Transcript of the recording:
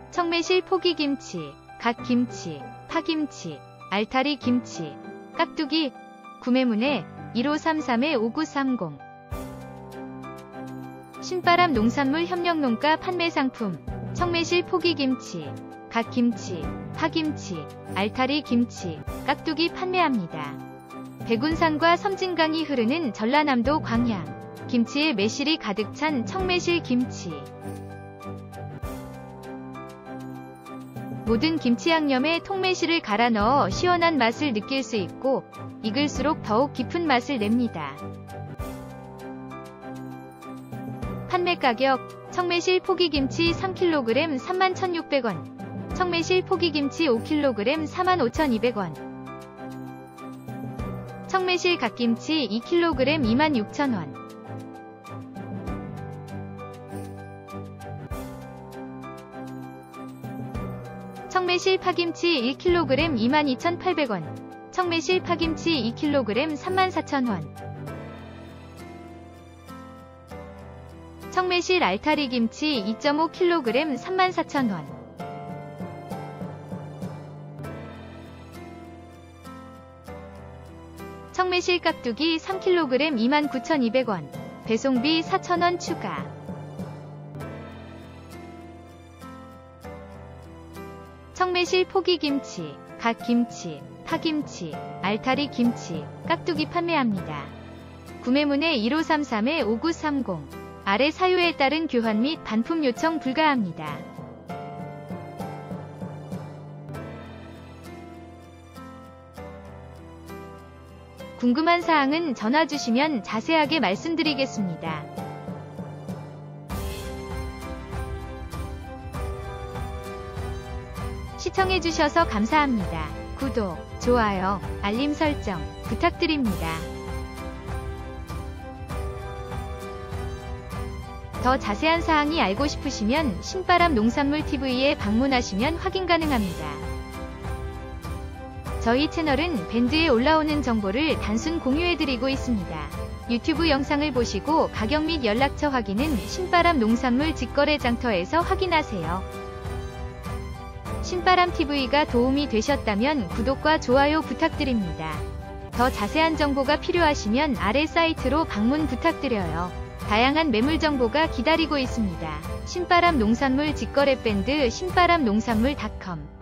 청매실 포기김치, 갓김치, 파김치, 알타리 김치, 깍두기. 구매문의 1533-5930. 신바람 농산물 협력농가 판매상품 청매실 포기김치, 갓김치, 파김치, 알타리 김치, 깍두기 판매합니다. 백운산과 섬진강이 흐르는 전라남도 광양. 김치의 매실이 가득 찬 청매실 김치. 모든 김치 양념에 통매실을 갈아 넣어 시원한 맛을 느낄 수 있고 익을수록 더욱 깊은 맛을 냅니다. 판매 가격: 청매실 포기김치 3kg 31,600원, 청매실 포기김치 5kg 45,200원, 청매실 갓김치 2kg 26,000원, 청매실 파김치 1kg 22,800원, 청매실 파김치 2kg 34,000원, 청매실 알타리 김치 2.5kg 34,000원, 청매실 깍두기 3kg 29,200원, 배송비 4,000원 추가. 청매실 포기김치, 갓김치, 파김치, 알타리 김치, 깍두기 판매합니다. 구매문의 1533-5930. 아래 사유에 따른 교환 및 반품 요청 불가합니다. 궁금한 사항은 전화 주시면 자세하게 말씀드리겠습니다. 시청해주셔서 감사합니다. 구독, 좋아요, 알림 설정 부탁드립니다. 더 자세한 사항이 알고 싶으시면 신바람 농산물 TV에 방문하시면 확인 가능합니다. 저희 채널은 밴드에 올라오는 정보를 단순 공유해드리고 있습니다. 유튜브 영상을 보시고 가격 및 연락처 확인은 신바람 농산물 직거래 장터에서 확인하세요. 신바람TV가 도움이 되셨다면 구독과 좋아요 부탁드립니다. 더 자세한 정보가 필요하시면 아래 사이트로 방문 부탁드려요. 다양한 매물 정보가 기다리고 있습니다. 신바람 농산물 직거래 밴드 신바람농산물.com